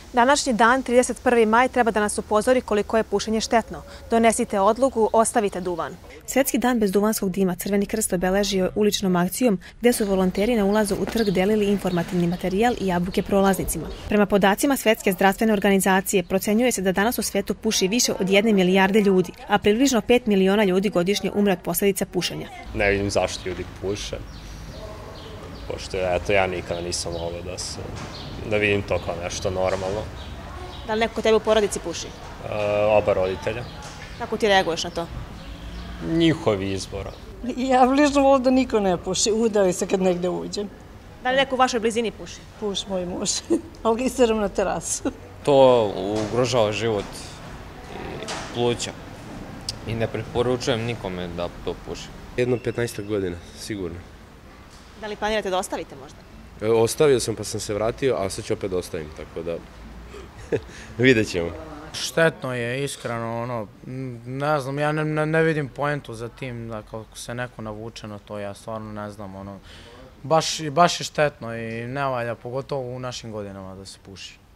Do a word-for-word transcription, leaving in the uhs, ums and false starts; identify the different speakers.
Speaker 1: Današnji dan, trideset prvi maj, treba da nas upozori koliko je pušenje štetno. Donesite odluku, ostavite duvan. Svetski dan bez duvanskog dima Crveni krst obeležio je uličnom akcijom gde su volonteri na ulazu u trg delili informativni materijal i jabuke prolaznicima. Prema podacima Svetske zdravstvene organizacije procenjuje se da danas u svetu puši više od jedne milijarde ljudi, a približno pet miliona ljudi godišnje umre od posljedica pušenja.
Speaker 2: Ne vidim zašto ljudi puše, pošto eto, ja nikada nisam volio da, se, da vidim to kao nešto normalno.
Speaker 1: Da li neko kod tebe u porodici puši?
Speaker 2: E, oba roditelja.
Speaker 1: Kako ti reaguješ na to?
Speaker 2: Njihovi izbora.
Speaker 3: Ja bližno volim da niko ne puši, udavi se kad negde uđem.
Speaker 1: Da li neko u vašoj blizini puši?
Speaker 3: Puš moj muž, ali ga isteram na terasu.
Speaker 4: To ugrožava život i pluća i ne preporučujem nikome da to puši.
Speaker 5: Jedno petnaestak godina, sigurno.
Speaker 1: Da li planirate da ostavite možda?
Speaker 5: E, ostavio sam pa sam se vratio, a sad ću opet da ostavim, tako da vidjet ćemo.
Speaker 6: Štetno je, iskreno, ono, ne znam, ja ne, ne vidim poentu za tim da kako se neko navuče na to, ja stvarno ne znam, ono, baš, baš je štetno i ne valja, pogotovo u našim godinama da se puši.